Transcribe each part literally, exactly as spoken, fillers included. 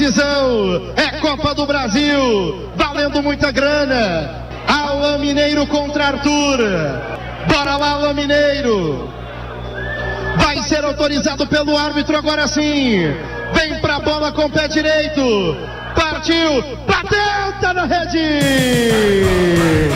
decisão, é Copa do Brasil, valendo muita grana. Alain Mineiro contra Arthur. Bora lá, Alain Mineiro. Vai ser autorizado pelo árbitro agora sim. Vem pra bola com o pé direito. Partiu, bateu, tá na rede.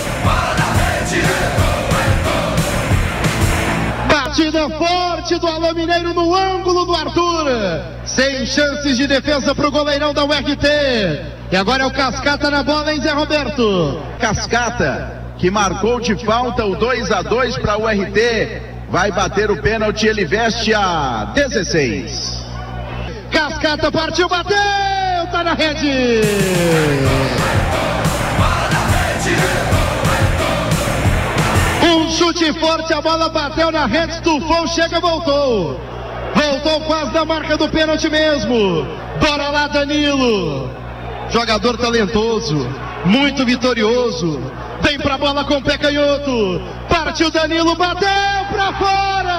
Batida forte do Alain Mineiro no ângulo do Arthur. Sem chances de defesa pro goleirão da U R T. E agora é o Cascata na bola, hein, Zé Roberto? Cascata, que marcou de falta o dois a dois para o U R T. Vai bater o pênalti, ele veste a dezesseis. Cascata partiu, bateu, tá na rede. Um chute forte, a bola bateu na rede, estufou, chega, voltou. Voltou quase da marca do pênalti mesmo. Bora lá, Danilo. Jogador talentoso, muito vitorioso. Vem pra bola com o pé canhoto. Partiu Danilo, bateu pra fora.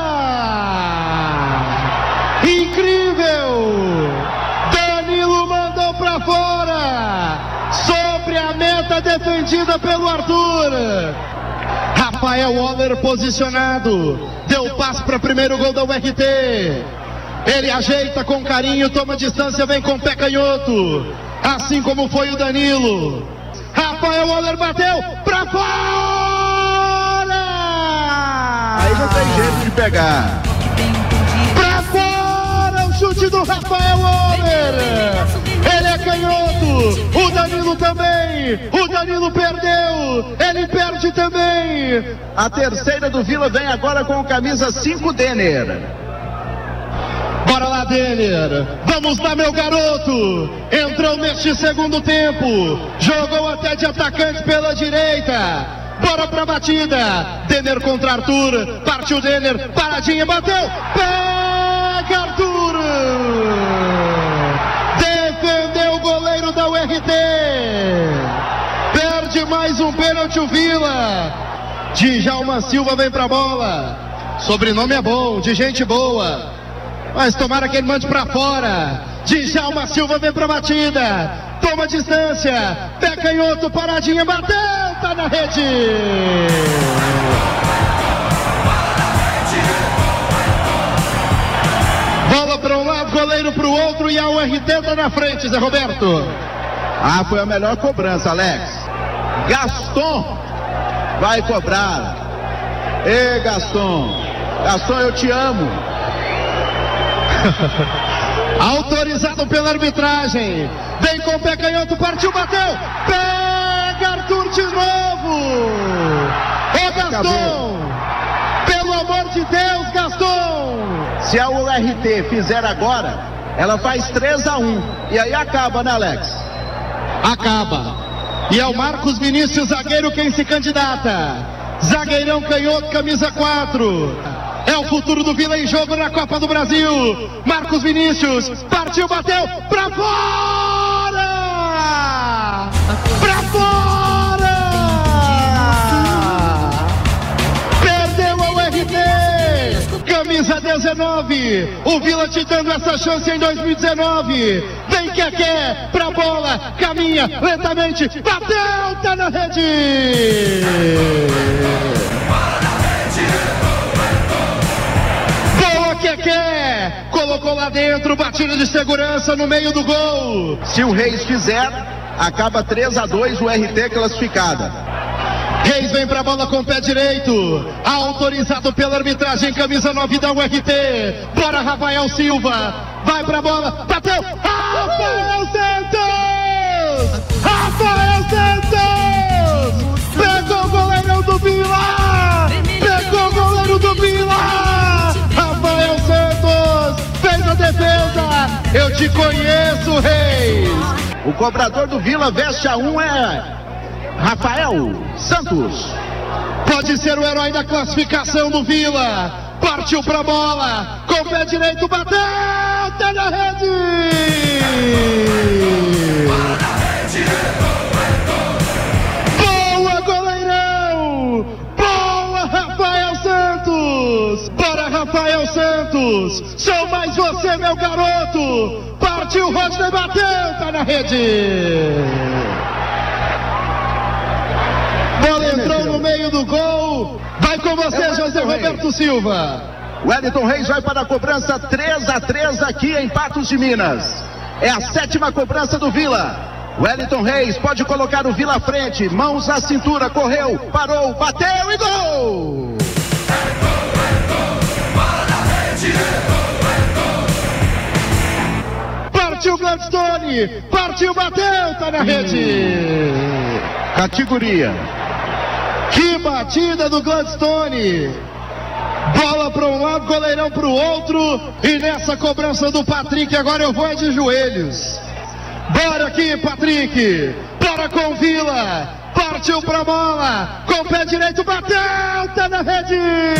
Incrível. Danilo mandou pra fora. Sobre a meta defendida pelo Arthur. Rafael Waller posicionado. Deu passe para primeiro gol da U R T. Ele ajeita com carinho, toma distância, vem com o pé canhoto. Assim como foi o Danilo. Rafael Waller bateu pra fora! Aí não tem jeito de pegar. Pra fora o chute do Rafael Waller! Ele é canhoto, o Danilo também, o Danilo perdeu, ele perde também. A terceira do Vila vem agora com o camisa cinco, Denner. Bora lá, Denner. Vamos lá, meu garoto. Entrou neste segundo tempo. Jogou até de atacante pela direita. Bora pra batida. Denner contra Arthur. Partiu Denner. Paradinha, bateu. Pega Arthur. Defendeu o goleiro da U R T. Perde mais um pênalti o Vila. Djalma Silva vem pra bola. Sobrenome é bom, de gente boa. Mas tomara que ele mande pra fora. Djalma Silva vem pra batida. Toma distância. Pé canhoto, paradinha, bateu. Tá na rede. Bola para um lado, goleiro pro outro. E a U R T tá na frente, Zé Roberto. Ah, foi a melhor cobrança, Alex. Gaston vai cobrar. Ê, Gaston. Gaston, eu te amo. Autorizado pela arbitragem. Vem com o pé canhoto, partiu, bateu. Pega Arthur de novo. Ô Gaston, pelo amor de Deus, Gaston. Se a U R T fizer agora, ela faz três a um. E aí acaba, né, Alex? Acaba. E é o Marcos Vinícius, zagueiro, quem se candidata. Zagueirão canhoto, camisa quatro. É o futuro do Vila em jogo na Copa do Brasil. Marcos Vinícius, partiu, bateu, pra fora! Pra fora! Perdeu a U R T! Camisa dezenove, o Vila te dando essa chance em dois mil e dezenove. Vem que quer, pra bola, caminha lentamente, bateu, tá na rede! Quer, colocou lá dentro, batida de segurança no meio do gol. Se o Reis fizer, acaba três a dois, o R T classificada. Reis vem pra bola com o pé direito, autorizado pela arbitragem, camisa nove da U R T. Bora, Rafael Silva, vai pra bola, bateu, Rafael Santos! Rafael Santos! Pegou o goleirão do Vila! Pegou o goleiro do Vila! Rafael Santos fez a defesa. Eu te conheço, Reis. O cobrador do Vila veste a um é Rafael Santos. Pode ser o herói da classificação do Vila. Partiu pra bola. Com o pé direito, bateu. Tá na rede. Boa, goleirão. Boa, Rafael Santos. Para Rafael Santos, sou mais você, meu garoto. Para Partiu, Rodney, bateu, tá na rede. Bola entrou no meio do gol. Vai com você, José Roberto Silva. Wellington Reis vai para a cobrança, três a três aqui em Patos de Minas. É a sétima cobrança do Vila. Wellington Reis pode colocar o Vila à frente, mãos à cintura, correu, parou, bateu e gol! Partiu Gladstone, partiu, bateu, tá na rede. Categoria. Que batida do Gladstone. Bola para um lado, goleirão para o outro. E nessa cobrança do Patrick, agora eu vou de joelhos. Bora aqui, Patrick. Bora com Vila. Partiu pra bola. Com o pé direito, bateu. Tá na rede.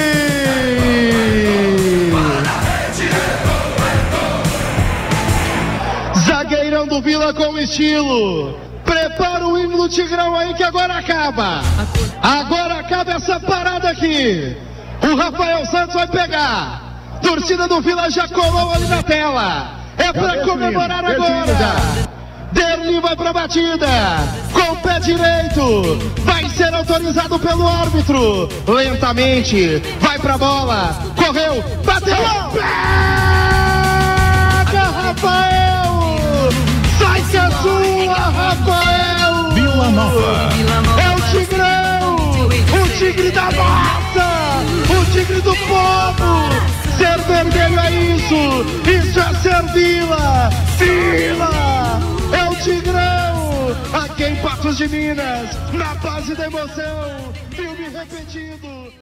Zagueirão do Vila com estilo. Prepara o hino do Tigrão aí que agora acaba. Agora acaba essa parada aqui. O Rafael Santos vai pegar. Torcida do Vila já colou ali na tela. É pra comemorar agora. Derli vai pra batida, com o pé direito, vai ser autorizado pelo árbitro, lentamente, vai pra bola, correu, bateu, pega, Rafael, sai que é sua, Rafael, Vila Nova, é o Tigrão, o tigre da massa, o tigre do povo, ser vermelho é isso, isso é ser Vila, Vila! É o Tigrão, aqui em Patos de Minas, na base da emoção, filme repetido.